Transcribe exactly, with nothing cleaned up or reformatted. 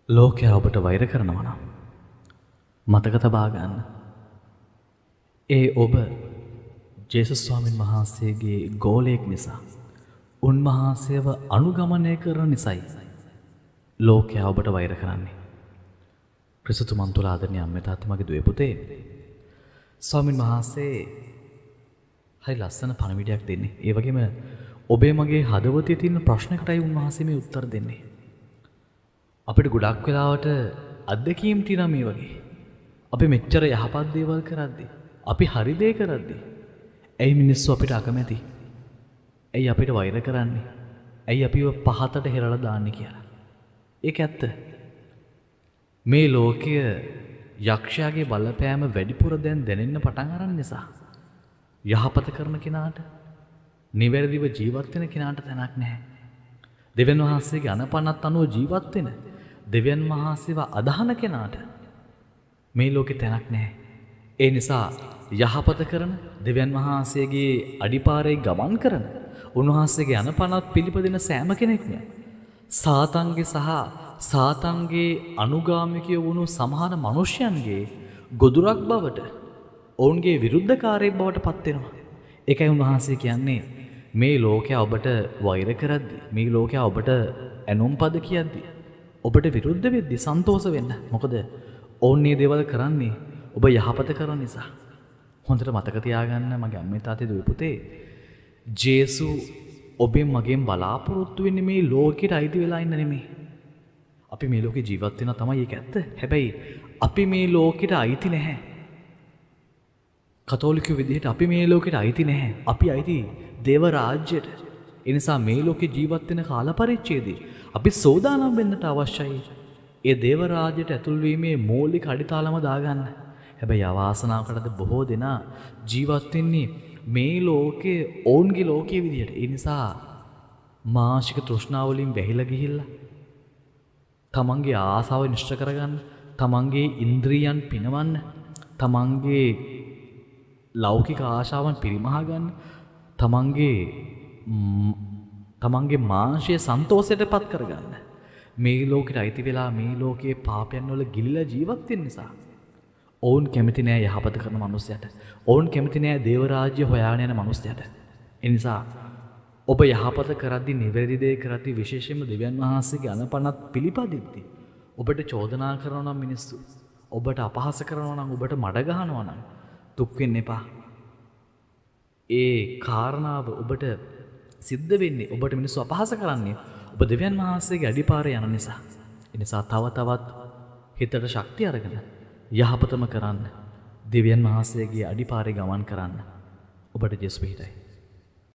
ලෝකයා ඔබට වෛර කරනවා නම් මතක තබා ගන්න. ඒ ඔබ ජේසුස් ස්වාමීන් වහන්සේගේ ගෝලයෙක් නිසා, උන්වහන්සේව අනුගමනය කරන නිසායි ලෝකයා ඔබට වෛර කරන්නේ. ක්‍රිස්තුතුමන් තුළ ආදරණීය අම්මේ තාත්තේ මගේ දුවේ පුතේ, ස්වාමීන් වහන්සේ හරි ලස්සන පණිවිඩයක් දෙන්නේ. ඒ වගේම ඔබේ මගේ හදවතේ තියෙන ප්‍රශ්නකටයි උන්වහන්සේ මේ උත්තර දෙන්නේ. අපිට ගොඩක් වෙලාවට අත්දැකීම් තියෙනවා මේ වගේ. අපි මෙච්චර යහපත් දේවල් කරද්දී, අපි හරි දේ කරද්දී, ඇයි මිනිස්සු අපිට අකමැති? ඇයි අපිට වෛර කරන්නේ? ඇයි අපිව පහතට හෙරලා දාන්නේ කියලා. ඒක ඇත්ත. මේ ලෝකය යක්ෂයාගේ බලපෑම වැඩිපුර දැන් දැනෙන්න පටන් අරන් නිසා යහපත කරන කෙනාට, නිවැරදිව ජීවත් වෙන කෙනාට තැනක් නැහැ. දෙවියන් වහන්සේගේ අනපනත් අනුව ජීවත් වෙන, දෙවියන් වහන්සේව අදහන කෙනාට මේ ලෝකේ තැනක් නැහැ. ඒ නිසා යහපත කරන, දෙවියන් වහන්සේගේ අඩිපාරේ ගමන් කරන, උන්වහන්සේගේ අනපනත් පිළිපදින සෑම කෙනෙක්ම සාතන්ගේ සහ සාතන්ගේ අනුගාමිකයෝ වුණු සමහර මිනිසයන්ගේ ගොදුරක් බවට, ඔවුන්ගේ විරුද්ධකාරයෙක් බවට පත් වෙනවා. ඒකයි උන්වහන්සේ කියන්නේ මේ ලෝකයා ඔබට වෛර කරද්දී, මේ ලෝකයා ඔබට ඇනුම් පද කියද්දී, ඔබට විරුද්ධ වෙද්දී සන්තෝෂ වෙන්න. මොකද ඔවුන් මේ දේවල් කරන්නේ ඔබ යහපත කරන නිසා. හොඳට මතක තියාගන්න මගේ අම්මේ තාත්තේ දුවේ පුතේ, ජේසු ඔබෙන් මගෙන් බලාපොරොත්තු වෙන්නේ මේ ලෝකෙට අයිති වෙලා ඉන්න නෙමෙයි. අපි මේ ලෝකේ ජීවත් වෙනවා තමයි, ඒක ඇත්ත. හැබැයි අපි මේ ලෝකෙට අයිති නැහැ. කතෝලිකයෝ විදිහට අපි මේ ලෝකෙට අයිති නැහැ. අපි අයිති දේව රාජ්‍යයට. ඒ නිසා මේ ලෝකේ ජීවත් වෙන කාල පරිච්ඡේදයේ අපි සෝදානම් වෙන්නට අවශ්‍යයි. ඒ දේව රාජ්‍යයට ඇතුල් වීමේ මූලික අඩිතාලම දාගන්න. හැබැයි අවාසනාවකටද බොහෝ දෙනා ජීවත් වෙන්නේ මේ ලෝකයේ ඔවුන්ගේ ලෝකයේ විදිහට. ඒ නිසා මානසික තෘෂ්ණාව වලින් වැහිලා ගිහිල්ලා තමන්ගේ ආසාව නිශ්චය කරගන්න, තමන්ගේ ඉන්ද්‍රියයන් පිනවන්න, තමන්ගේ ලෞකික ආශාවන් පිරිමහා ගන්න, තමන්ගේ තමන්ගේ මානසික සන්තෝෂයටපත් කරගන්න මේ ලෝකෙට අයිති වෙලා මේ ලෝකයේ පාපයන් වල ගිලිලා ජීවත් වෙන නිසා ඔවුන් කැමති නෑ යහපත කරන මිනිස්සයාට. ඔවුන් කැමති නෑ දේව රාජ්‍ය හොයාගෙන යන මිනිස්සයාට. ඒ නිසා ඔබ යහපත කරද්දී, නිවැරදි දේ කරද්දී, විශේෂයෙන්ම දෙවියන් වහන්සේගේ අනපනත් පිළිපදිද්දී ඔබට චෝදනා කරනවා නම් මිනිස්සු, ඔබට අපහාස කරනවා නම්, ඔබට මඩ ගහනවා නම් දුක් වෙන්න එපා. ඒ කාරණාව ඔබට සිද්ධ වෙන්නේ, ඔබට මිනිස්සු අපහාස කරන්නේ ඔබ දෙවියන් වහන්සේගේ අඩිපාරේ යන නිසා. ඒ නිසා තව තවත් හිතට ශක්තිය අරගෙන යහපතම කරන්න, දෙවියන් වහන්සේගේ අඩිපාරේ ගමන් කරන්න. ඔබට ජේසුස් පිහිටයි.